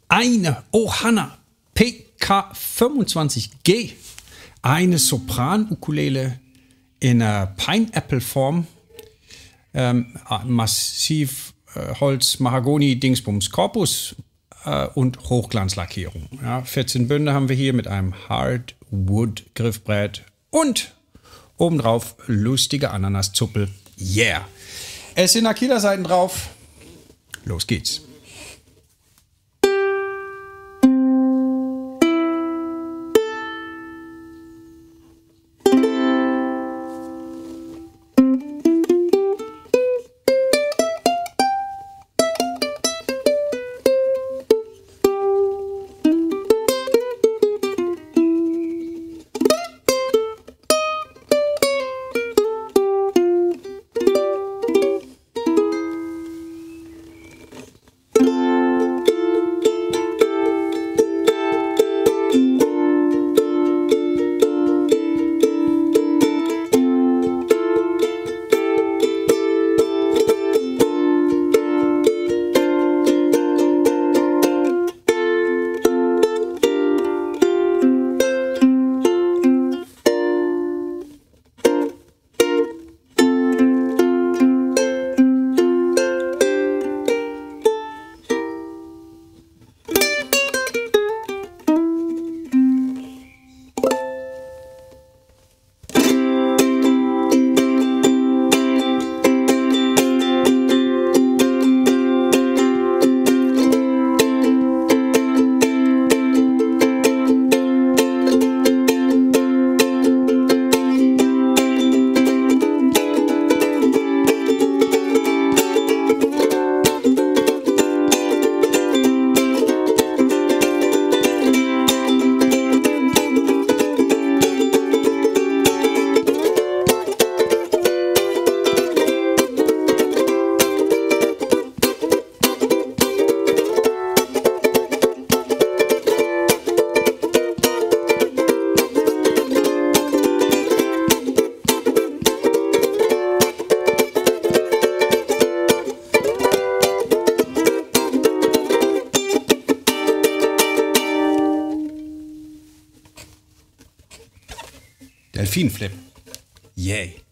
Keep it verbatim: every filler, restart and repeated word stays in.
eine Ohana P K fünfundzwanzig G, eine Sopran-Ukulele in äh, Pineapple-Form, ähm, massiv äh, Holz, Mahagoni, Dingsbums, Korpus äh, und Hochglanzlackierung. Ja, vierzehn Bünde haben wir hier mit einem Hardwood-Griffbrett und obendrauf lustige Ananaszuppel. Yeah! Es sind Akila-Seiten drauf. Los geht's. Delfinflip. Yay.